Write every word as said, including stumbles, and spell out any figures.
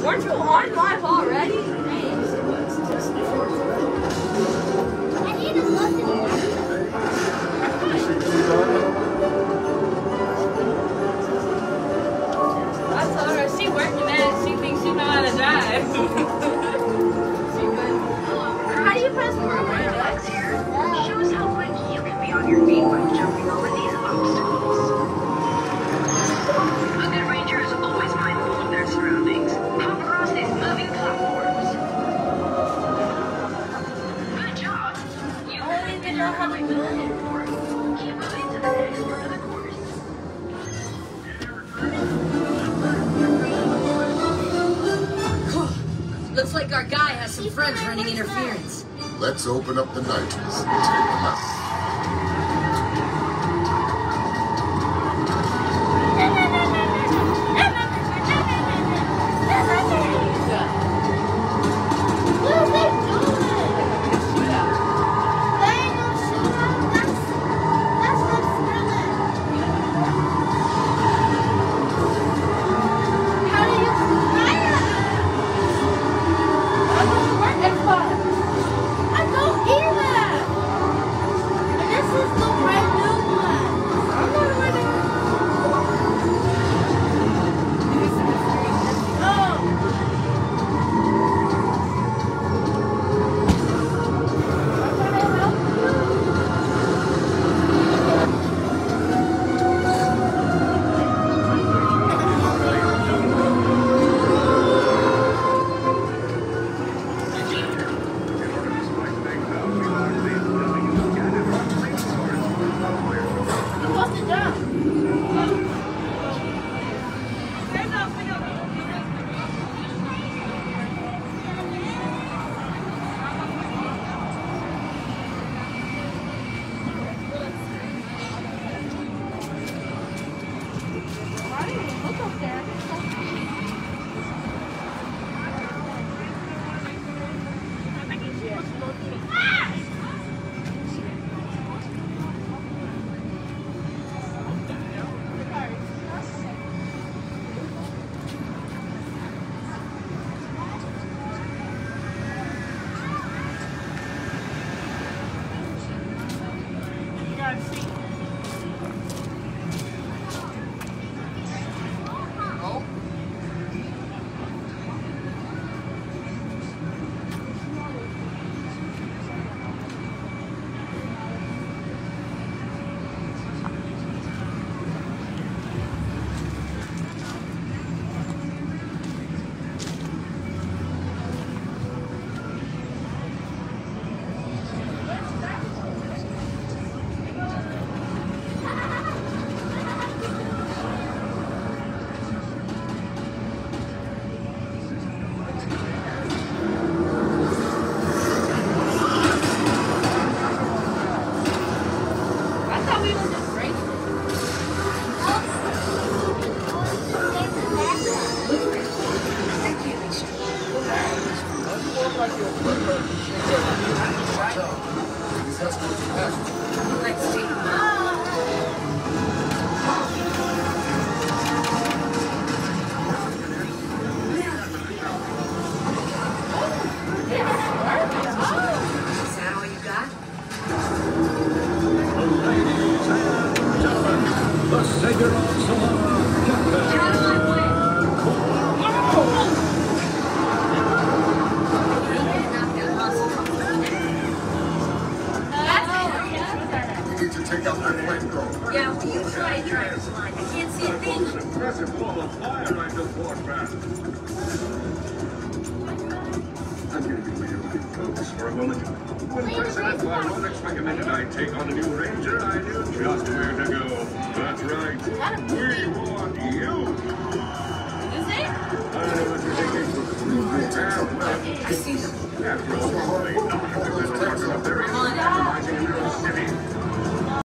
Weren't you on live already? I need to look That's alright. She working at it. She thinks she know how to drive. She good. How do you press forward? Reflex here shows how quick you can be on your feet when jumping over these obstacles. A good ranger is always mindful of their surroundings. Hop across these moving platforms. Good job. You I don't even know how to do it. keep moving to the next part of the course. Looks like our guy has some friends running interference. Let's open up the nitrous and take them out. After all, not because this parts of their